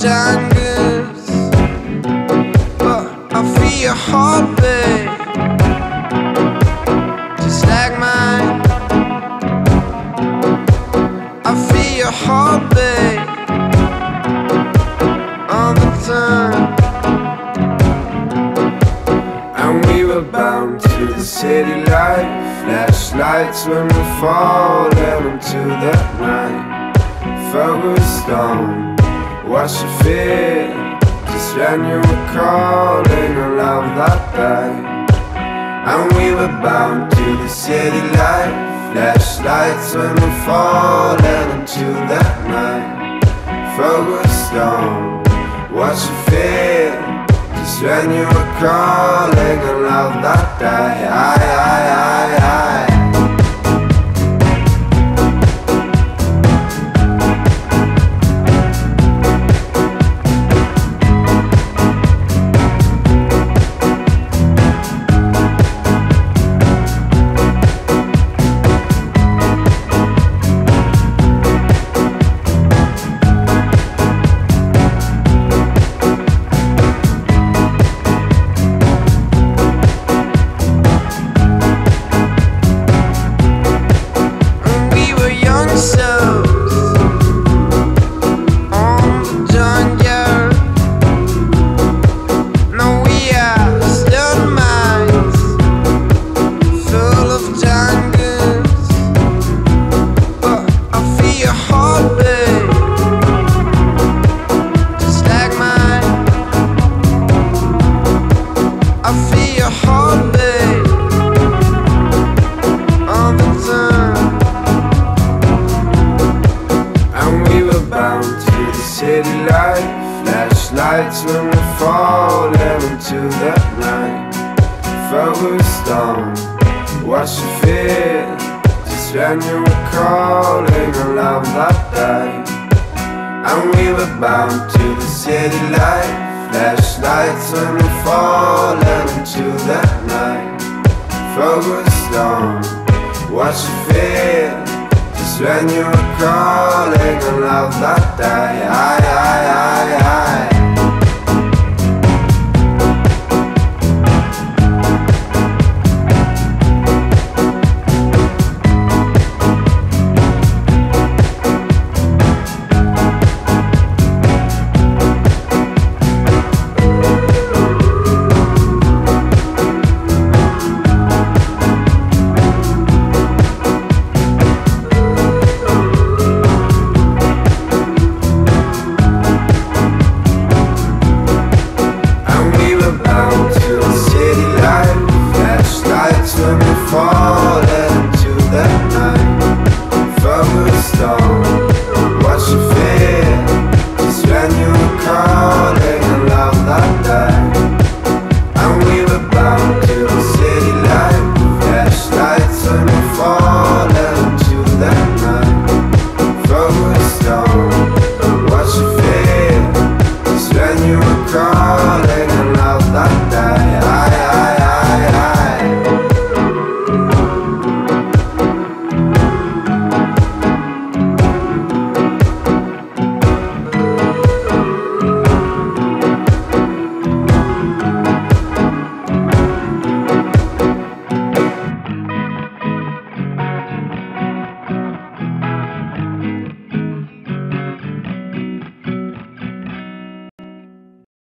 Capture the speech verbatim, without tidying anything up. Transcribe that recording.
done good, but I feel your heartbeat just like mine. I feel your heartbeat all the time. And we were bound to the city life, flashlights when we falling into the night. Focused on what you feel, just when you were calling a love that day. And we were bound to the city life, flashlights when we're falling into that night. Focused on what you feel, just when you were calling a love that day. I, I, I, I. City life, flashlights when we fall into the night. Focused on what you feel, just when you were calling a love that day. And we were bound to the city life, flashlights when we fall into the night. Focused on what you feel, just when you were calling a love that day. I, I, I.